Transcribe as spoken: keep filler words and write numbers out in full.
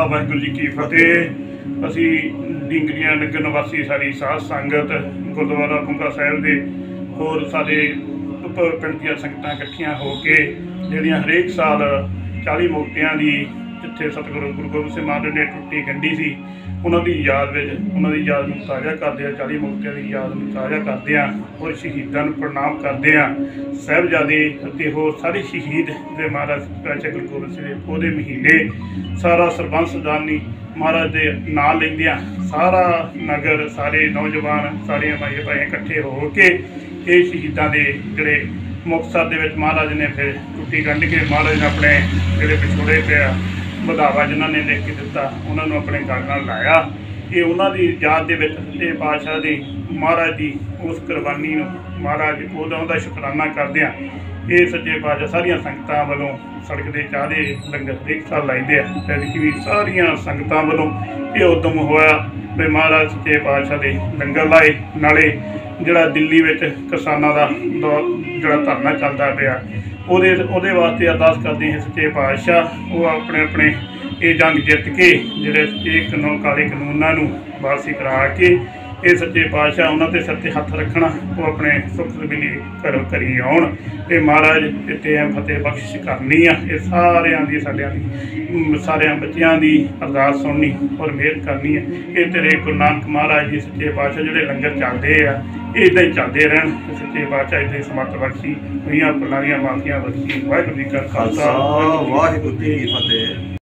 वाहिगुरू जी की फतेह। असी ढिंगरियां नगर निवासी सारी साध संगत गुरुद्वारा बुंगा साहिब के होर सारे पिंड दी संगतां इकट्ठियां हो के जिहड़ियां हरेक साल चाली मुक्तियां की जिथे सतगुरु गुरु गोबिंद सिंह महाराज ने टुट्टी गंढी सी उन्होंने याद में उन्होंने याद में ताज़ा करते हैं, चाली मुक्तियों की याद में ताज़ा करते हैं और शहीदों को प्रणाम करते हैं। साहिबजादे अते होर सारे शहीद जो महाराज पातशाह गुरु गोबिंद सिंह वो महीने सारा सरबंस सरदारनी महाराज के नाम लेंदियां सारा नगर सारे नौजवान सारिया भाई भाई इकट्ठे हो के ये शहीदों के जोड़े मुक्तसर के महाराज ने फिर टुट्टी गंढ के महाराज ने अपने जोड़े पिछोड़े पे ਵਧਾਵਾ जिन्हों ने लिख के दिता उन्होंने अपने गल नाल लाया। ये उन्होंने याद के सच्चे पातशाह की महाराज की उस कुरबानी महाराज उदा शुकराना करदे ये सच्चे पातशाह सारिया संगतां वालों सड़क के चाहते लंगर हरेक साल लाइदे जबकि भी सारिया संगतां वालों ये उदम होया भी महाराज सच्चे पातशाह के लंगर लाए नाले जिहड़ा दिल्ली विच किसानां दा जिहड़ा धरना चलदा पिया ਉਹਦੇ ਉਹਦੇ वास्ते अरदास करते हैं सच्चे पातशाह वो अपने अपने ये जंग जित के जिहड़े ये कानून काले कानूनां नूं वापसी करा के ये सच्चे पातशाह उन्होंने सिर ते हथ रखना वो अपने सुख सबीली घर करी आउण ये महाराज इत्ते फतेह बख्शिश करनी आ ये सारियां दी साडियां दी सारियां बच्चियां दी अरदास सुननी और मेहर करनी है। ये तेरे गुरु नानक महाराज जी सच्चे पातशाह जिहड़े लंगर चलते आ इदां ही चलते रहन सच्चे पातशाह इदां ही समर्थ बख्शी दुनिया फुलां दियां माफियां बख्शी। वाहिगुरू जी का खालसा वाहिगुरू जी की फतेह।